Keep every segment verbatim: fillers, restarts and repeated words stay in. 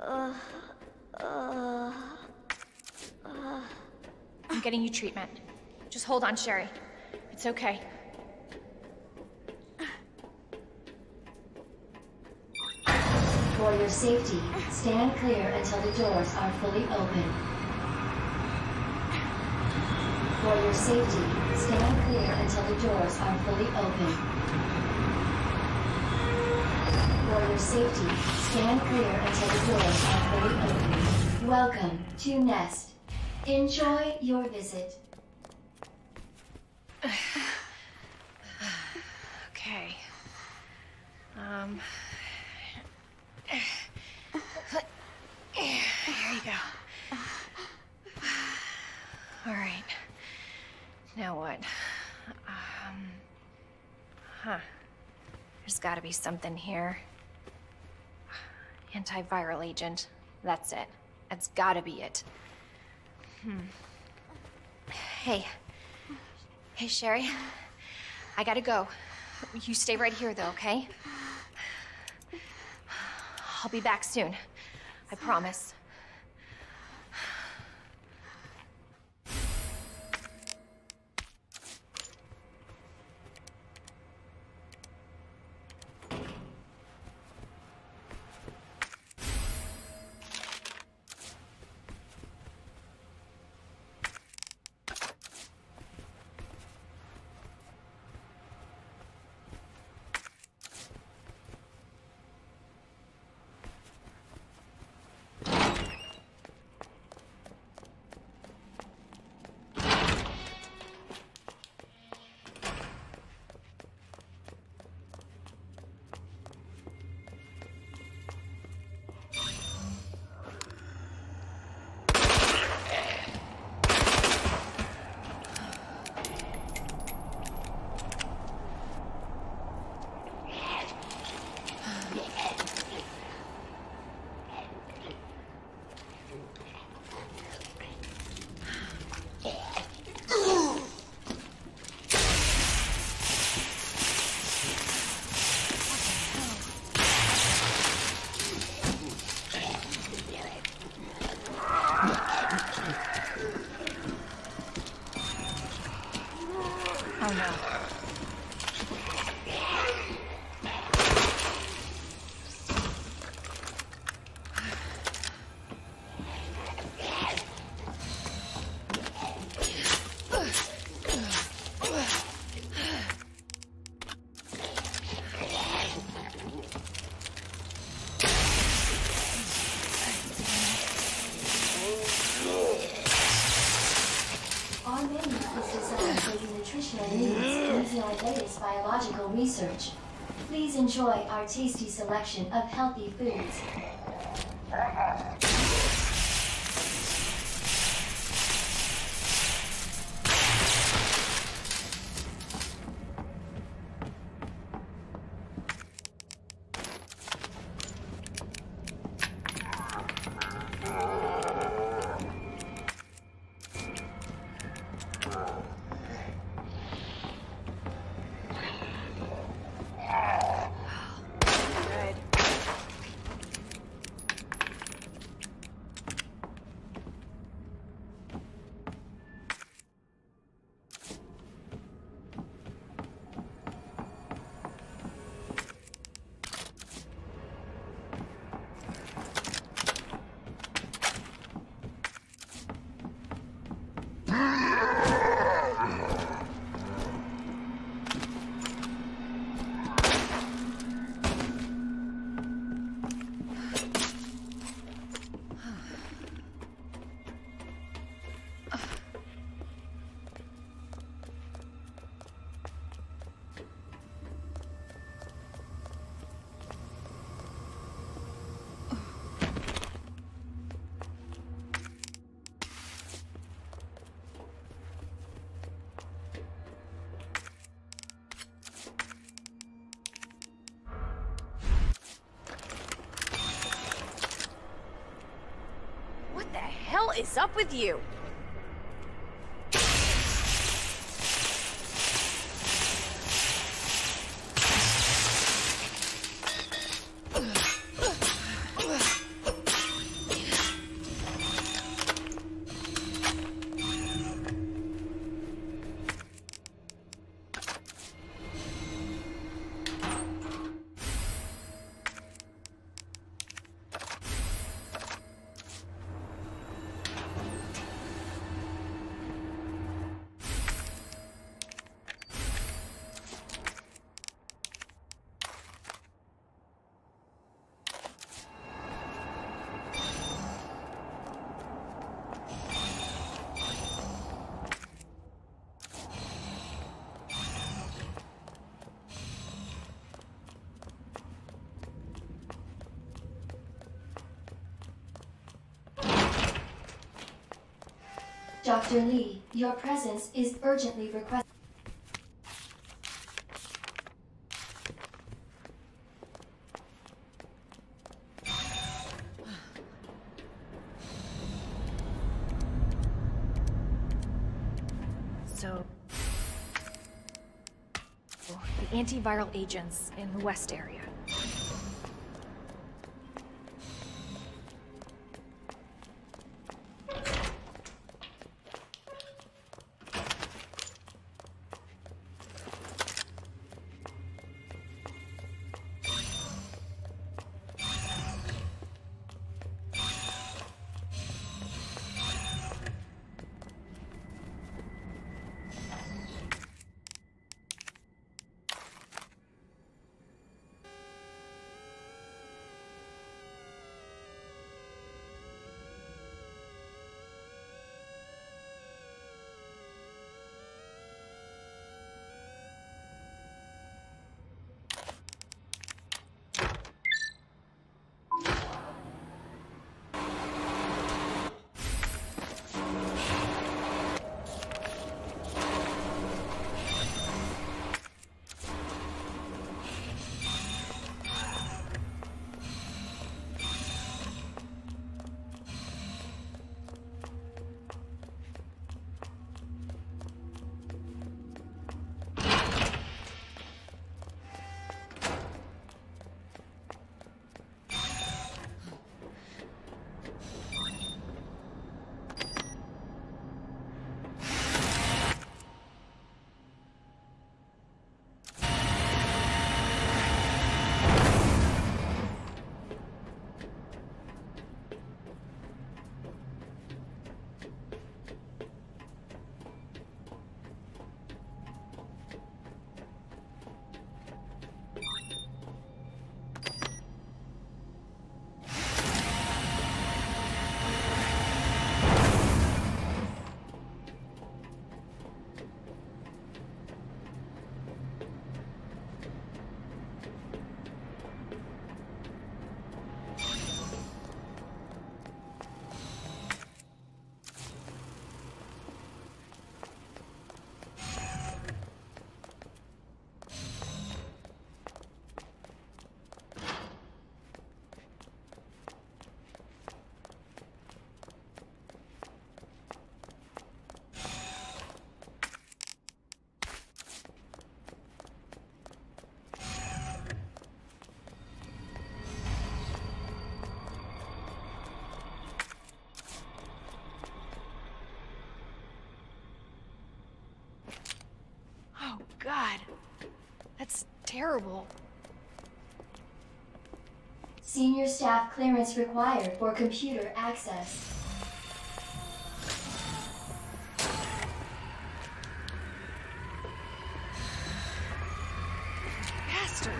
Uh, uh, uh. I'm getting you treatment. Just hold on, Sherry. It's okay. For your safety, stand clear until the doors are fully open. For your safety, stand clear until the doors are fully open. For your safety, stand clear until the doors are fully open. Welcome to Nest. Enjoy your visit. Okay. Um... Here you go. All right. Now what? Um... Huh. There's gotta be something here. Antiviral agent. That's it. That's gotta be it. Hmm. Hey. Hey, Sherry. I gotta go. You stay right here, though, okay? I'll be back soon. I promise. Biological research. Please enjoy our tasty selection of healthy foods. What is up with you? Doctor Lee, your presence is urgently requested. So, the antiviral agents in the West area. God, that's terrible. Senior staff clearance required for computer access. Bastard.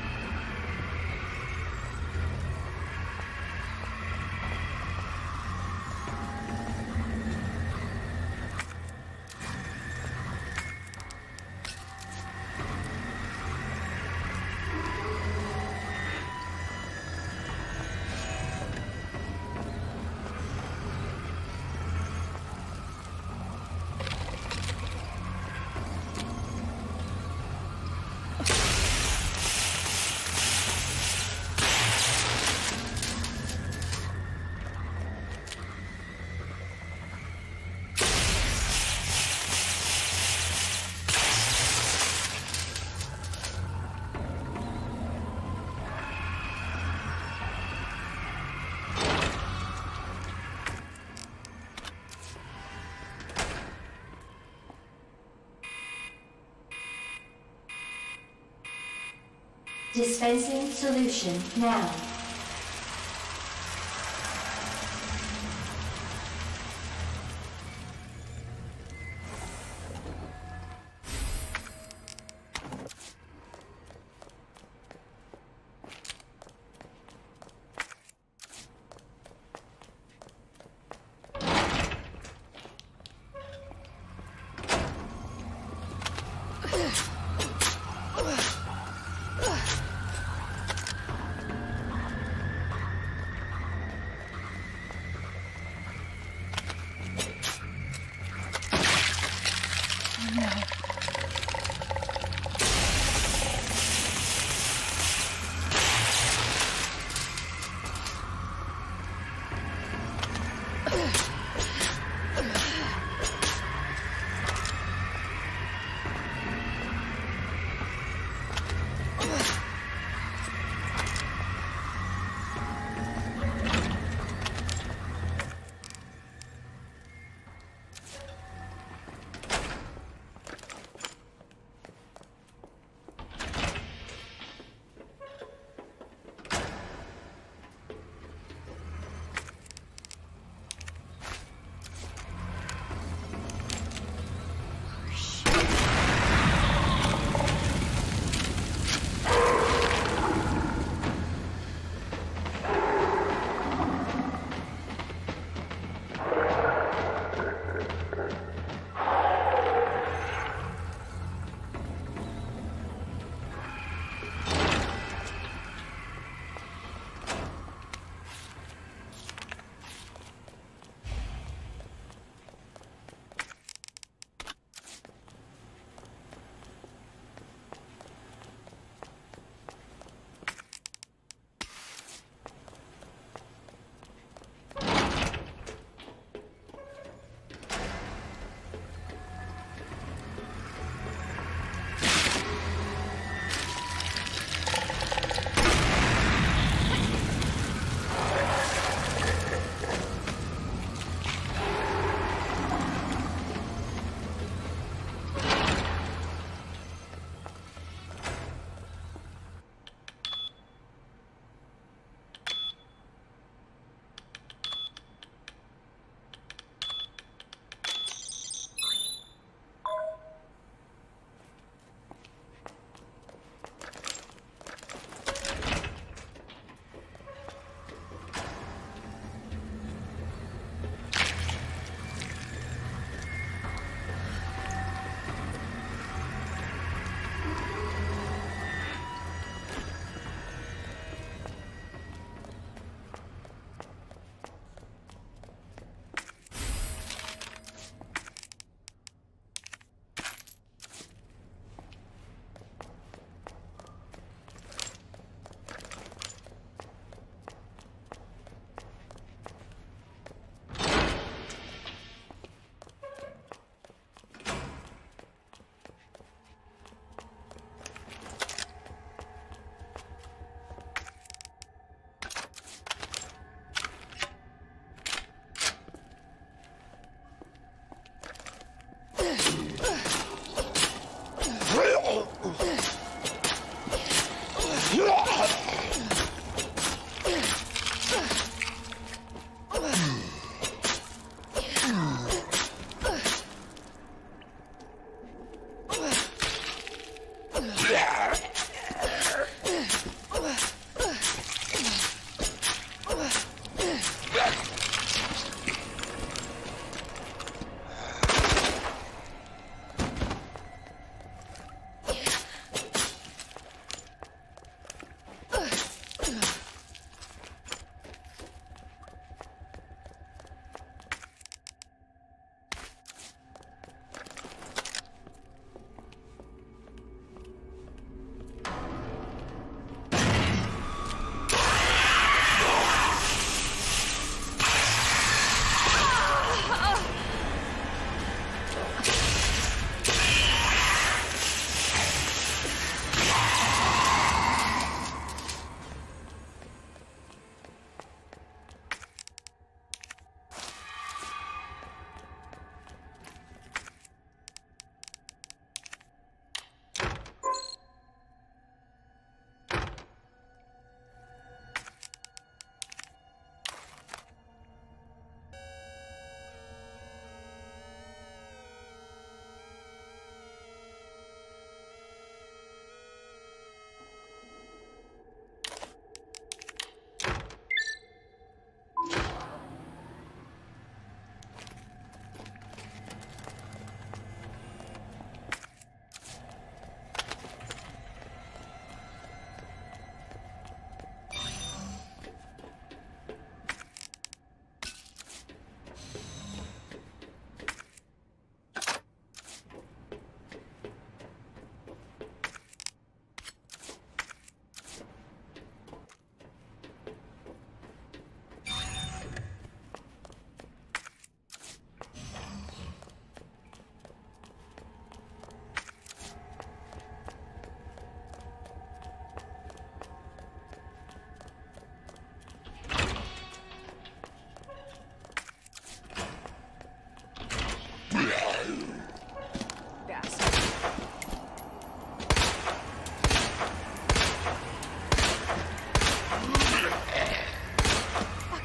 Dispensing solution now.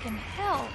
fucking hell?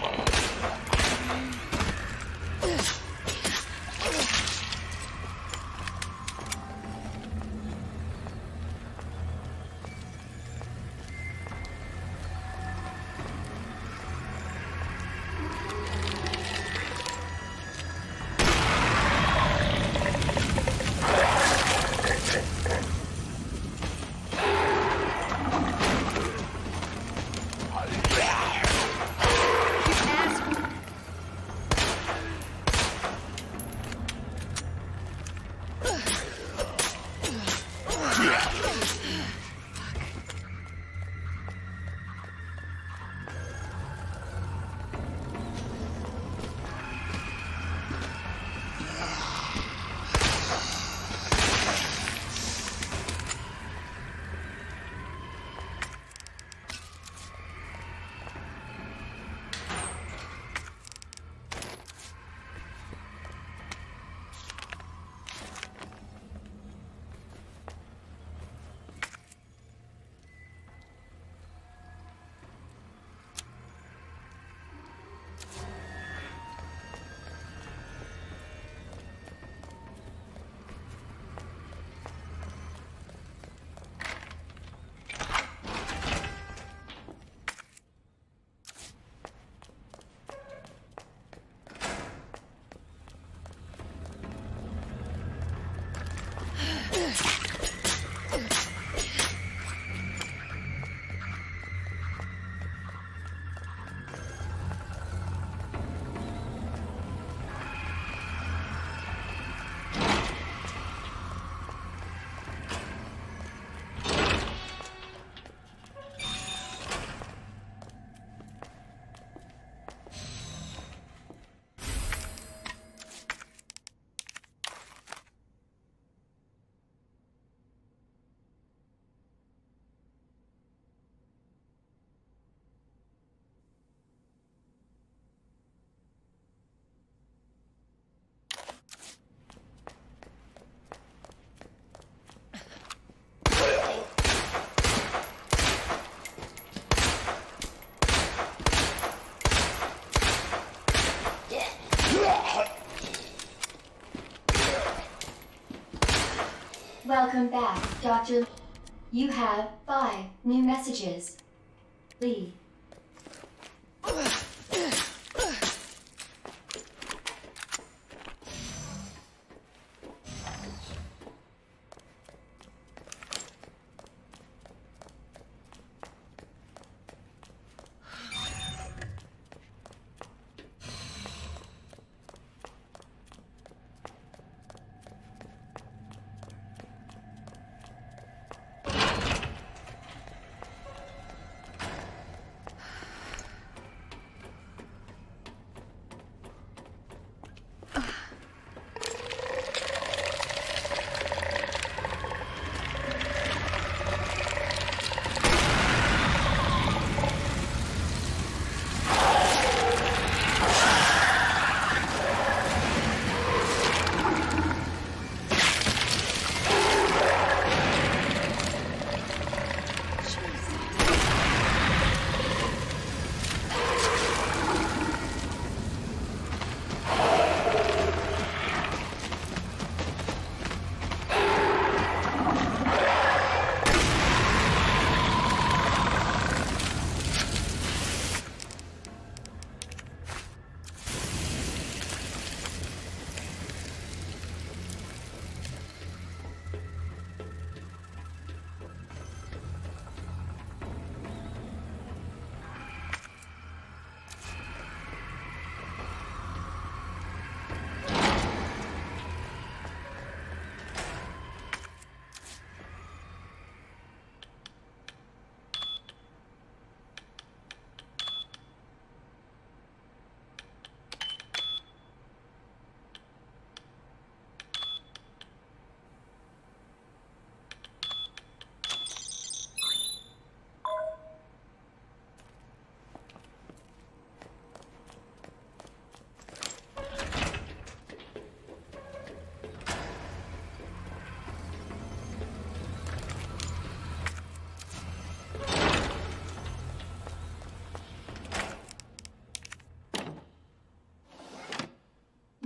Welcome back, Doctor You have five new messages. Lee.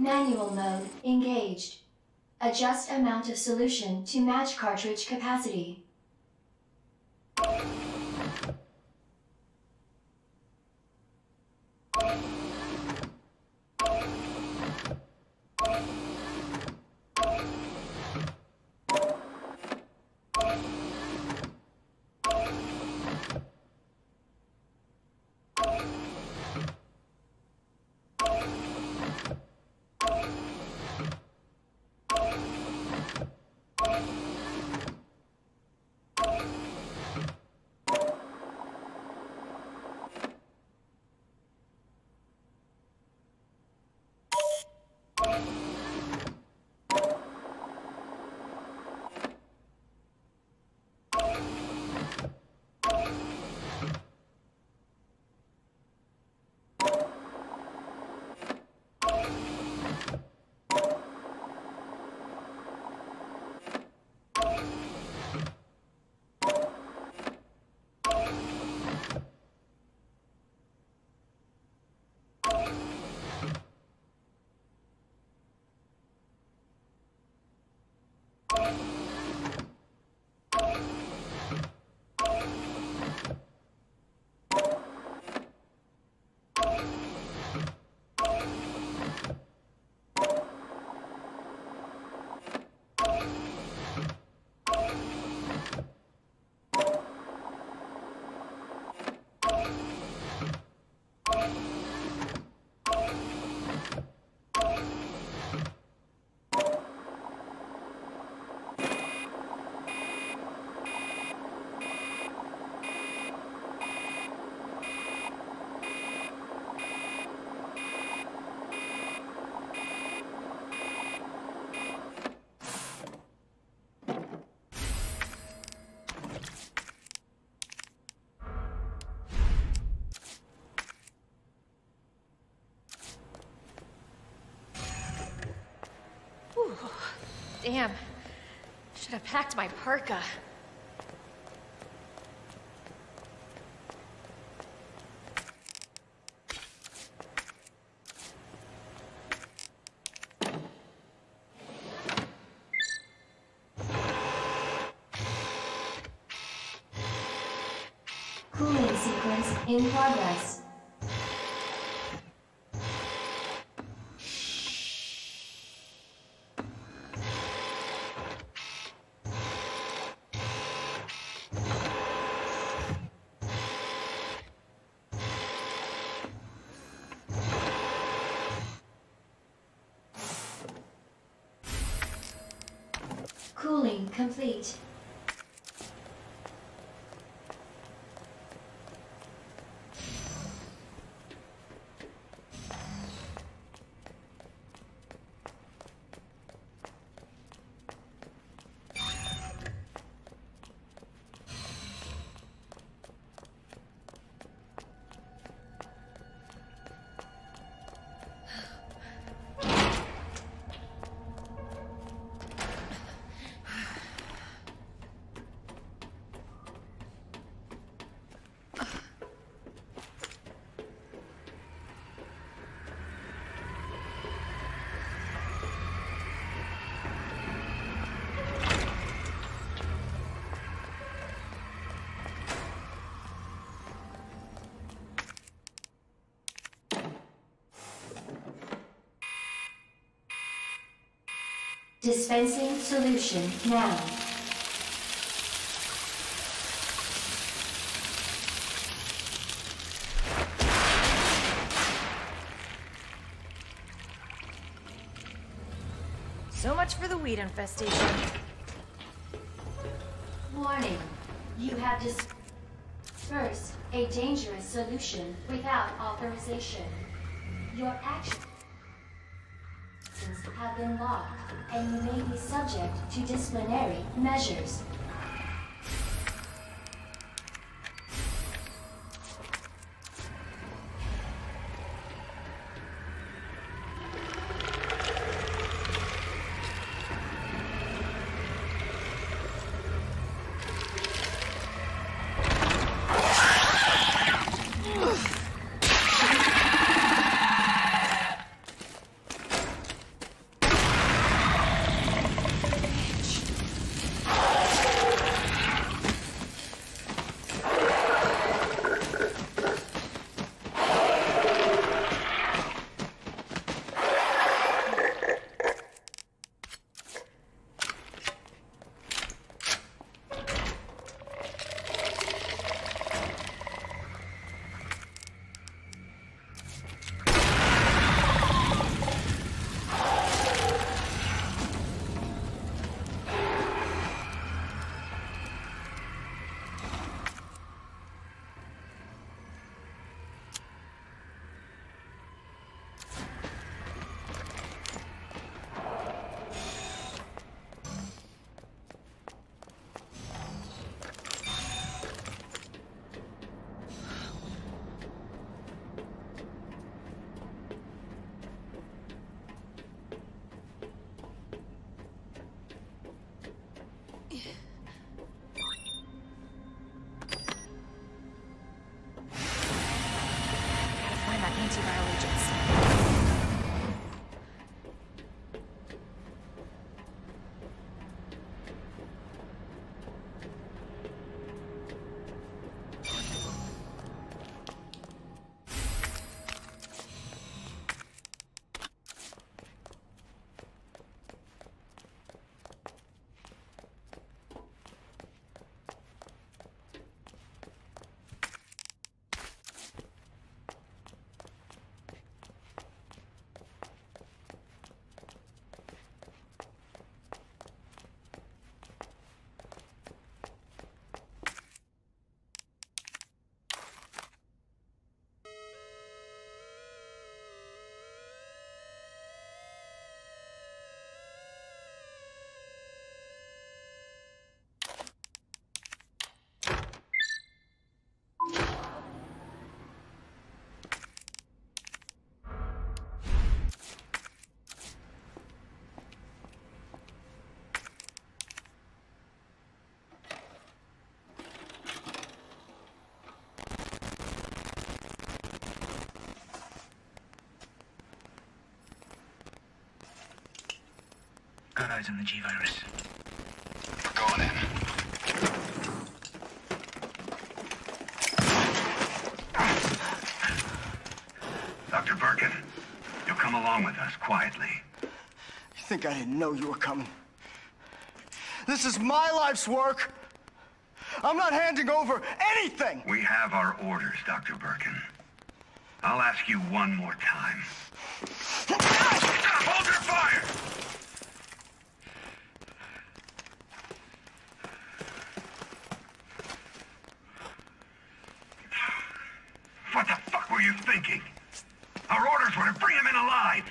Manual mode engaged. Adjust amount of solution to match cartridge capacity. Damn. Should have packed my parka. Cooling sequence in progress. Cooling complete. Dispensing solution now. So much for the weed infestation. Warning. You have dispersed a dangerous solution without authorization. Your actions have been logged, and you may be subject to disciplinary measures. antiviral agents. Got eyes on the G-Virus. We're going in. Doctor Birkin, you'll come along with us quietly. You think I didn't know you were coming? This is my life's work. I'm not handing over anything. We have our orders, Doctor Birkin. I'll ask you one more time. Hold your fire! What the fuck were you thinking? Our orders were to bring him in alive.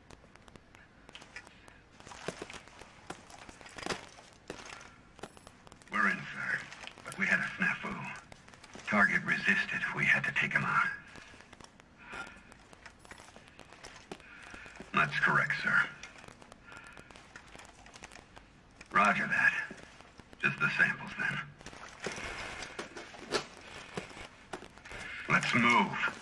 We're in, sir. But we had a snafu. Target resisted. We had to take him out. That's correct, sir. Roger that. Just the samples, then. Let's move.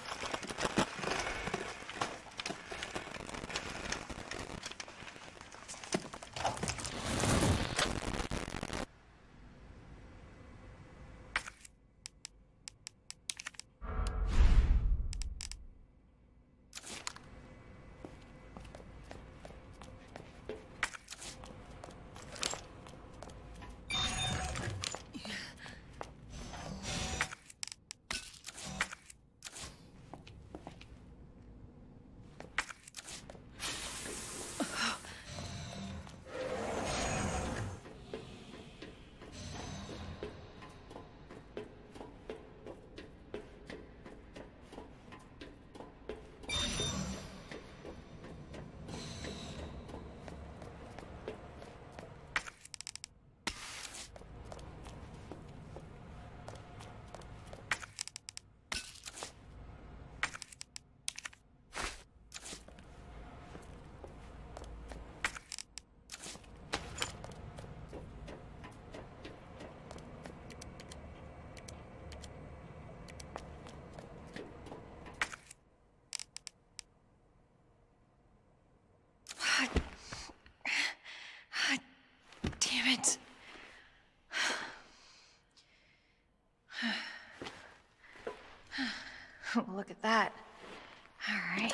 Look at that. All right.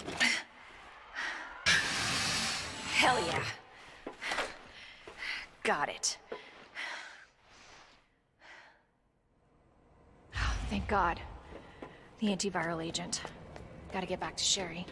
Hell yeah. Got it. Oh, thank God. The antiviral agent. Gotta get back to Sherry.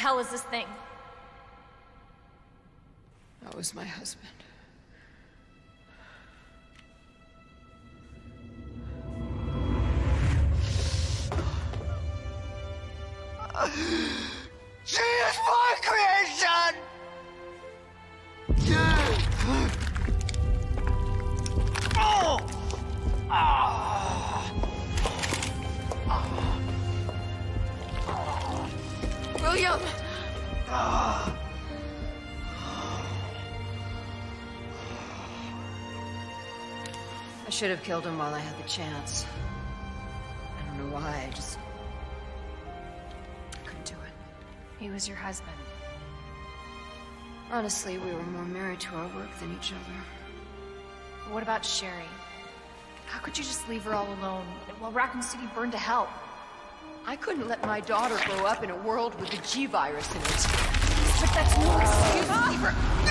hell is this thing? That was my husband. She is my creation! Oh! William! I should have killed him while I had the chance. I don't know why, I just... couldn't do it. He was your husband. Honestly, we were more married to our work than each other. But what about Sherry? How could you just leave her all alone while Raccoon City burned to hell? I couldn't let my daughter grow up in a world with a G virus in it. But that's no excuse to leave her.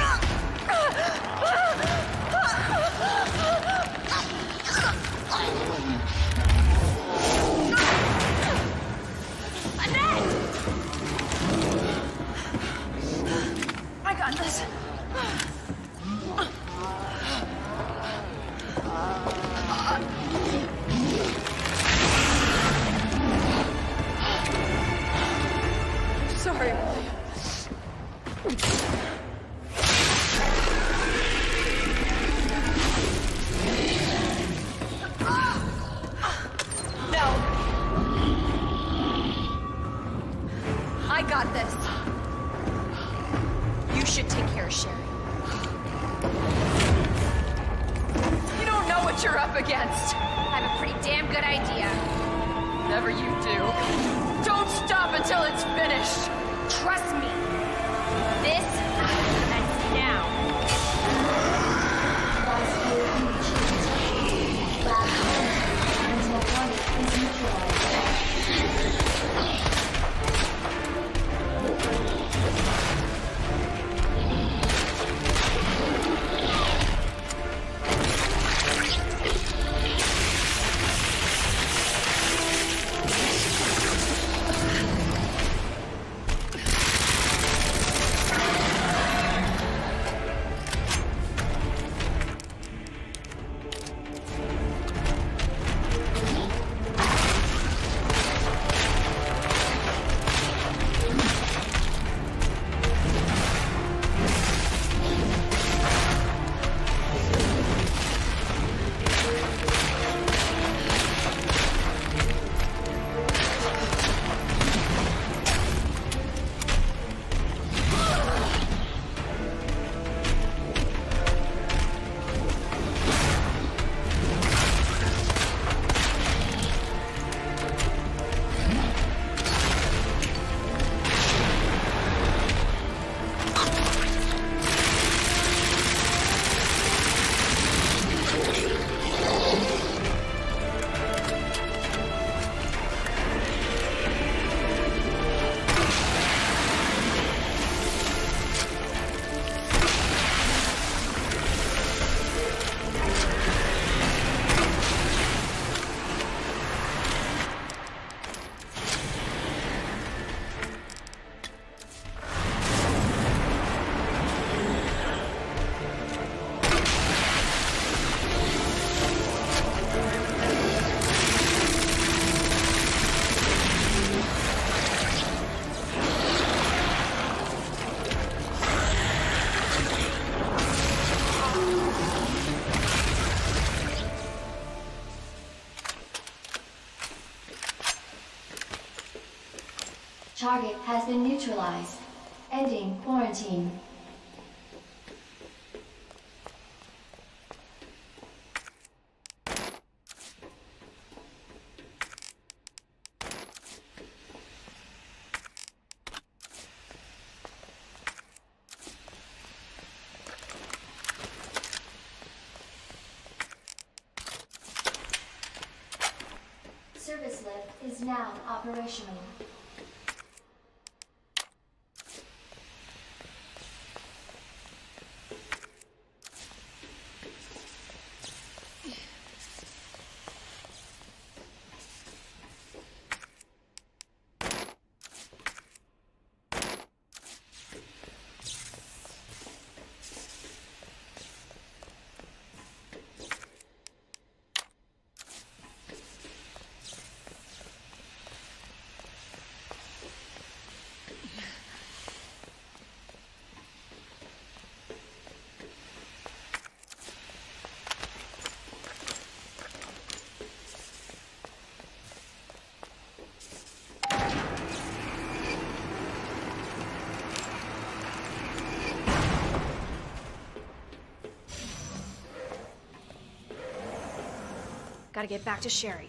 I got this. Sorry, William. No. I got this. You should take care of Sherry. You don't know what you're up against. I have a pretty damn good idea. Whatever you do, don't stop until it's finished. Trust me. This ends now. Last player reached. Last turn until target is neutralized. Target has been neutralized. Ending quarantine. Service lift is now operational. Gotta get back to Sherry.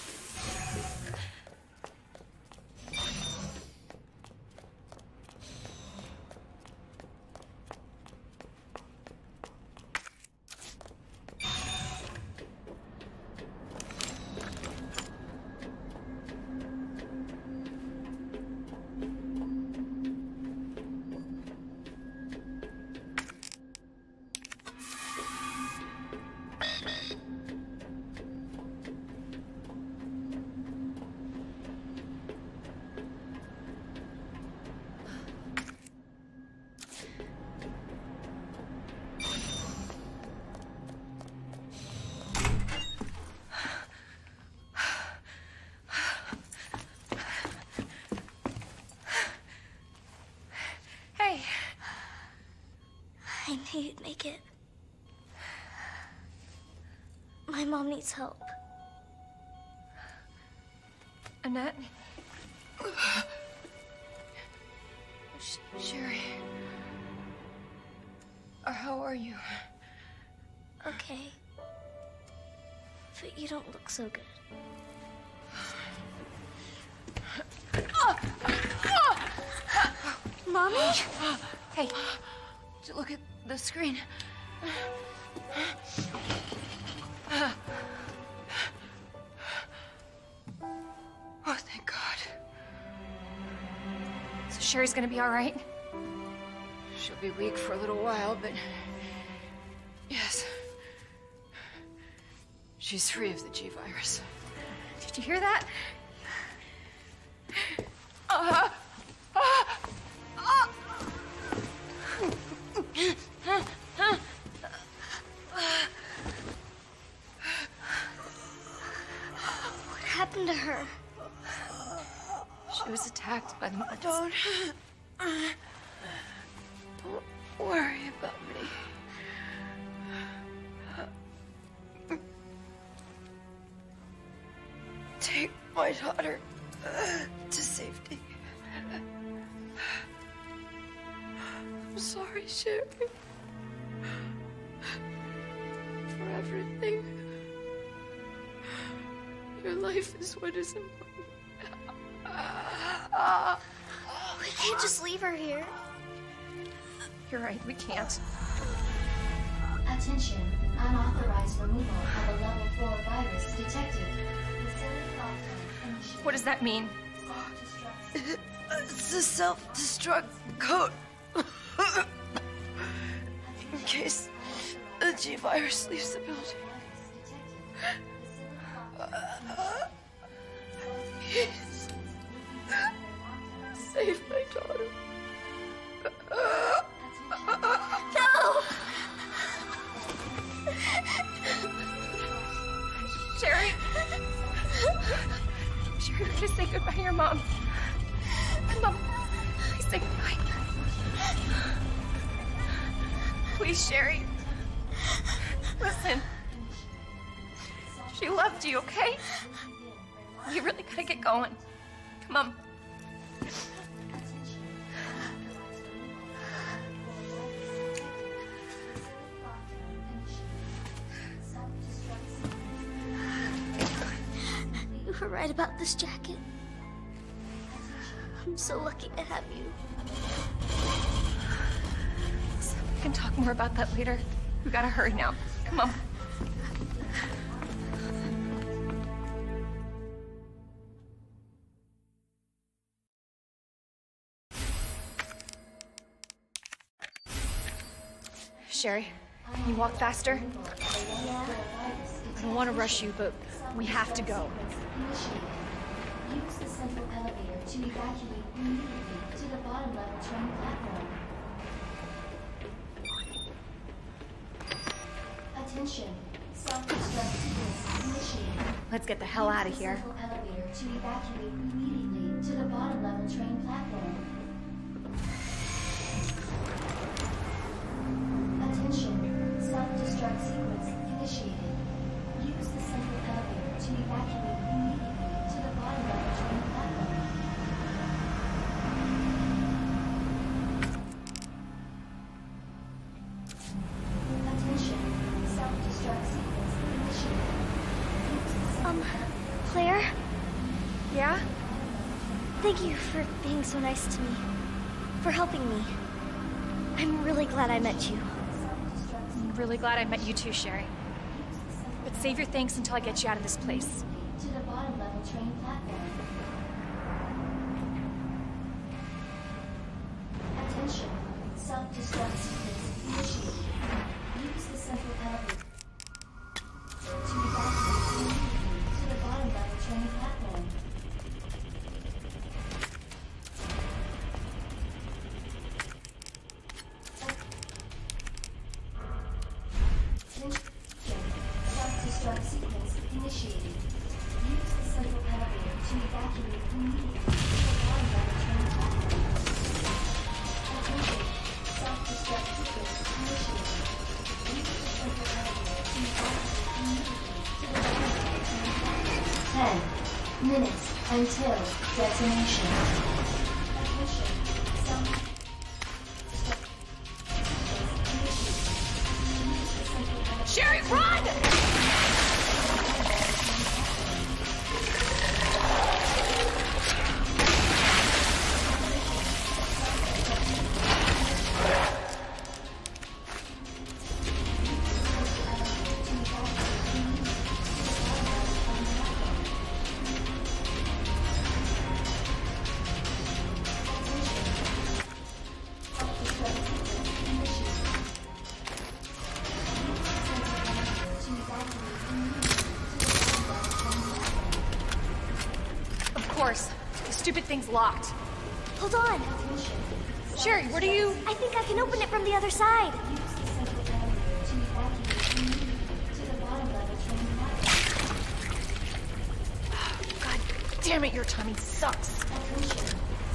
I knew you'd make it. My mom needs help. Annette? Sh Sherry? Or how are you? Okay. But you don't look so good. Mommy? Hey, look at the screen. Oh, thank God. So Sherry's gonna be all right? She'll be weak for a little while, but yes. She's free of the G virus. Did you hear that? Uh, uh, uh. What happened to her? She was attacked by the monsters. Don't, don't worry about me. Take my daughter to safety. I'm sorry, Sherry. For everything. Your life is what is important. We can't just leave her here. You're right, we can't. Attention, unauthorized removal of a level four virus detected. Facility lockdown initiated. What does that mean? Self-destruct. It's a self-destruct code. In case the G virus leaves the building. Please. Save my daughter. No! Sherry? Sherry, we're gonna say goodbye to your mom. Mom, please say goodbye. Please, Sherry. Listen. She loved you, okay? You really gotta get going. Come on. You were right about this jacket. I'm so lucky to have you. We can talk more about that later. We gotta hurry now. Come on. Sherry, can you walk faster? I don't want to rush you, but we have to go. Initiated. Use the central elevator to evacuate immediately to the bottom level train platform. Attention. Self-destruct sequence initiated. Let's get the hell out of Use the here. central elevator to evacuate immediately to the bottom level train platform. Attention. Self-destruct sequence initiated. Use the central elevator to evacuate immediately to the bottom level train platform. Attention. Self-destruct sequence initiated. Use the Thank you for being so nice to me. For helping me. I'm really glad I met you. I'm really glad I met you too, Sherry. But save your thanks until I get you out of this place. To the bottom level train platform. Attention. Self-destruct sequence initiated. Use the central elevator to evacuate immediately to the bottom level train platform. Self-destruct sequence initiated. Use the central elevator to evacuate immediately to the bottom level train platform. Attention. Self-destruct sequence initiated. Use the central elevator to evacuate immediately to the bottom level train platform. Ten minutes until detonation. Attention. Self-destruct sequence initiated. Use the central elevator. Sherry, run! Of course. The stupid thing's locked. Hold on. Sherry, what are you... I think I can open it from the other side. Use the central elevator to evacuate immediately to the bottom level train platform. God damn it, your timing sucks. Attention.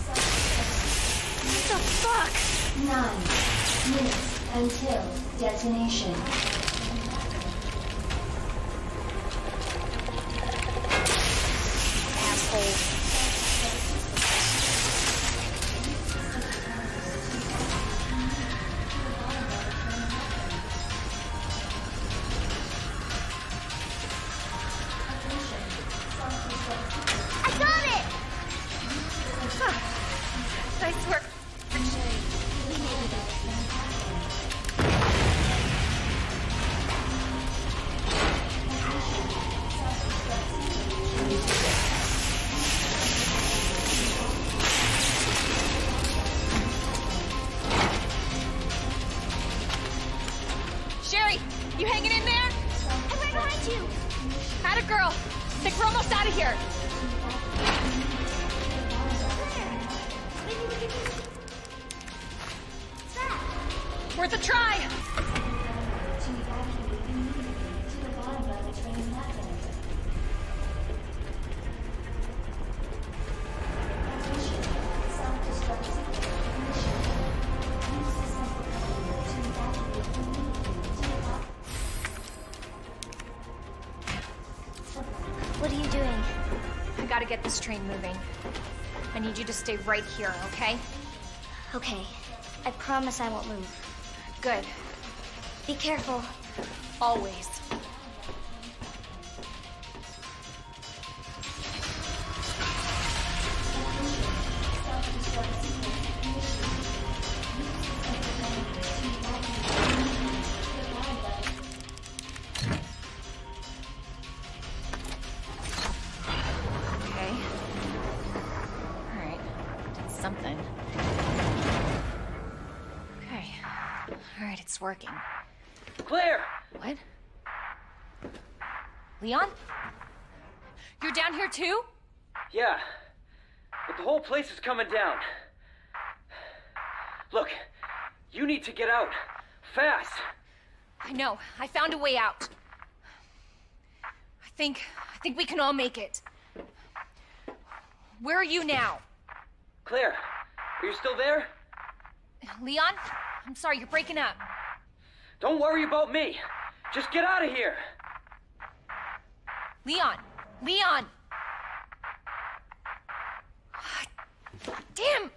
What the fuck? Nine minutes until detonation. Asshole. I got it! Nice work. Sherry, you hanging in there? I'm right behind you! Atta girl. Think we're almost out of here. Maybe we can do... What's that? Worth a try. To evacuate immediately to the bottom level train platform. Attention. Self-destruct sequence initiated. Use the central elevator to evacuate immediately to the bottom. What are you doing? I gotta get this train moving. I need you to stay right here, okay? Okay. I promise I won't move. Good. Be careful. Always. Self-destruct sequence initiated. Use the central elevator to evacuate immediately to the bottom level. Okay. All right. Did something. Okay. All right, it's working. Claire! What? Leon? You're down here too? Yeah, but the whole place is coming down. Look, you need to get out. Fast! I know. I found a way out. I think... I think we can all make it. Where are you now? Claire, are you still there? Leon? I'm sorry, you're breaking up. Don't worry about me. Just get out of here. Leon! Leon! Damn!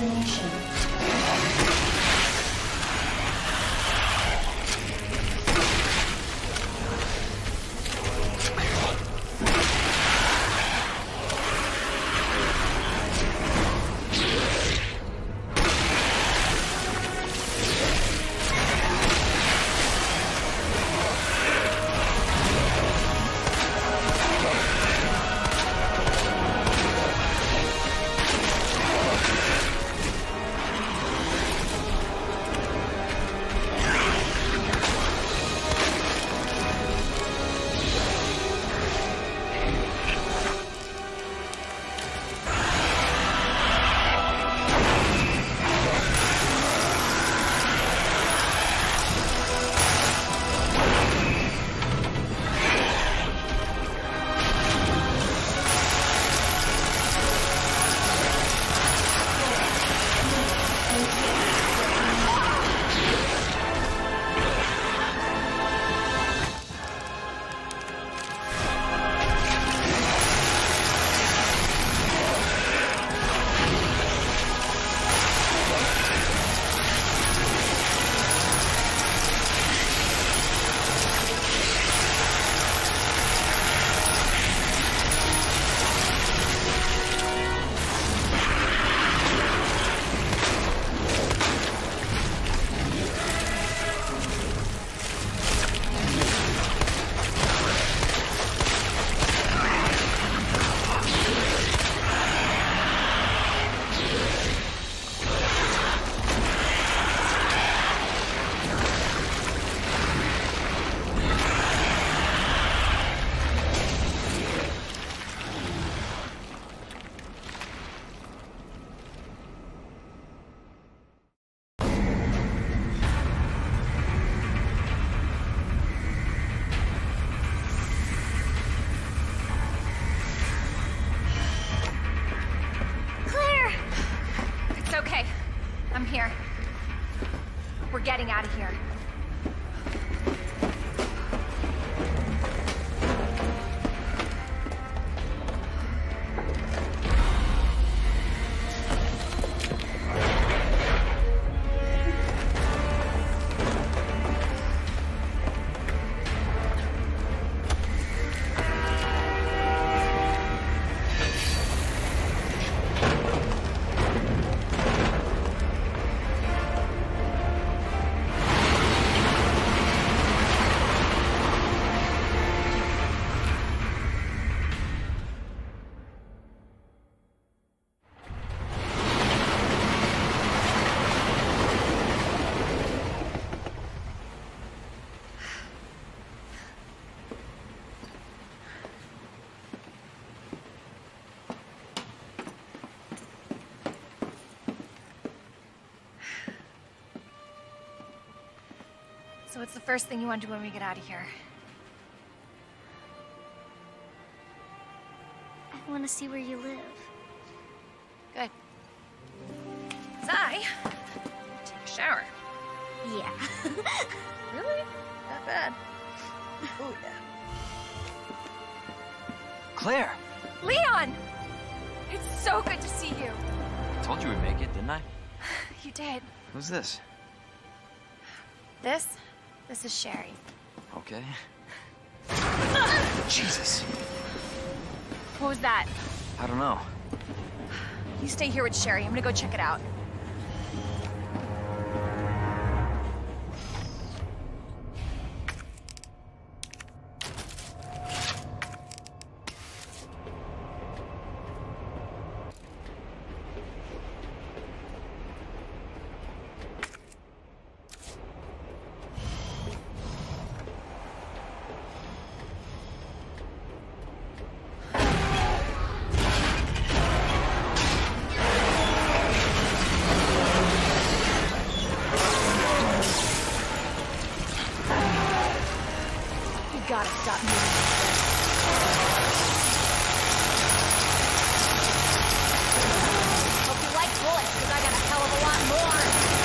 destination. Getting out of here. So what's the first thing you want to do when we get out of here? I want to see where you live. Good. 'Cause I take a shower. Yeah. Really? Not bad. Oh, yeah. Claire! Leon! It's so good to see you. I told you we'd make it, didn't I? You did. Who's this? This? This is Sherry. Okay. Jesus. What was that? I don't know. You stay here with Sherry. I'm gonna go check it out. Gotta stop moving like this. Hope you like bullets, because I got a hell of a lot more.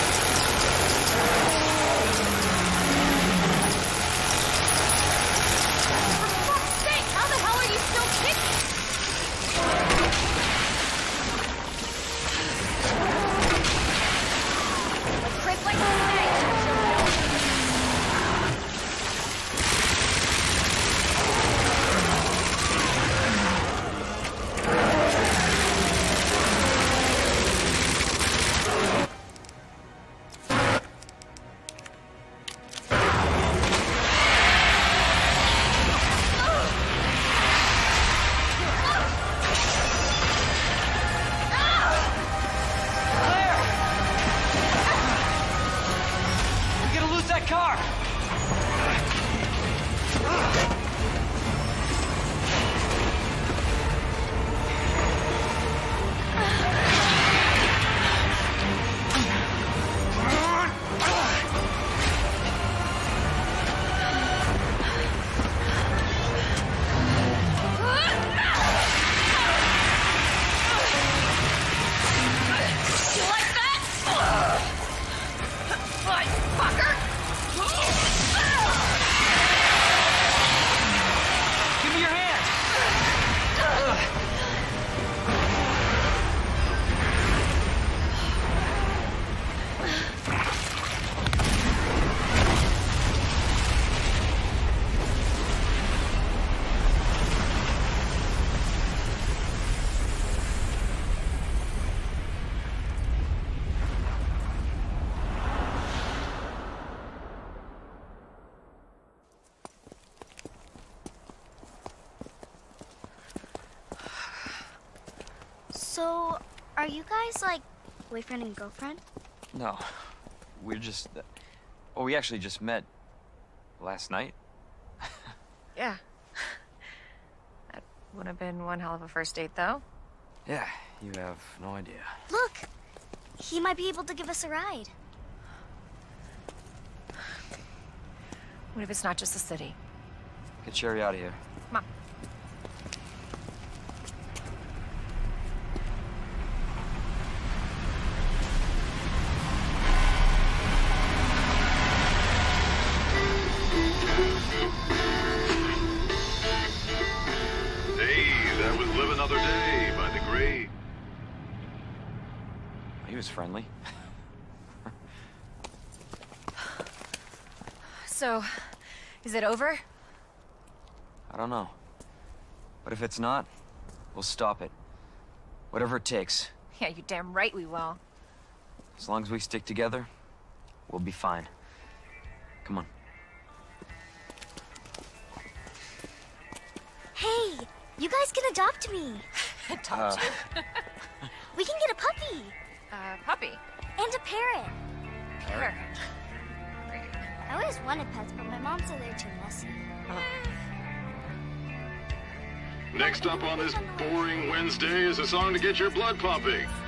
For fuck's sake, how the hell are you still kicking? So, are you guys like boyfriend and girlfriend? No. We're just... Uh, well, we actually just met last night. Yeah. That would have been one hell of a first date, though. Yeah, you have no idea. Look! He might be able to give us a ride. What if it's not just the city? Get Sherry out of here. Come on. Hey, that was Live Another Day by the great. He was friendly. So, is it over? I don't know. But if it's not, we'll stop it. Whatever it takes. Yeah, you're damn right we will. As long as we stick together, we'll be fine. Come on. Hey, you guys can adopt me. Adopt Uh, you. We can get a puppy. Uh, puppy. And a parrot. Parrot. I always wanted pets, but my mom said they're too messy. Next up on this boring Wednesday is a song to get your blood pumping.